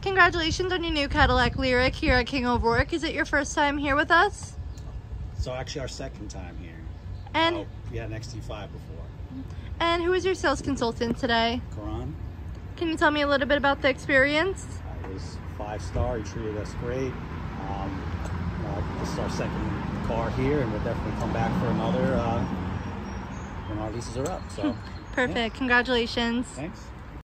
Congratulations on your new Cadillac LYRIQ here at King ORourke. Is it your first time here with us? So actually our second time here. And we had an XT5 before. And who was your sales consultant today? Karan. Can you tell me a little bit about the experience? It was 5-star. He treated us great. This is our second car here, and we'll definitely come back for another when our leases are up. So perfect. Yeah. Congratulations. Thanks.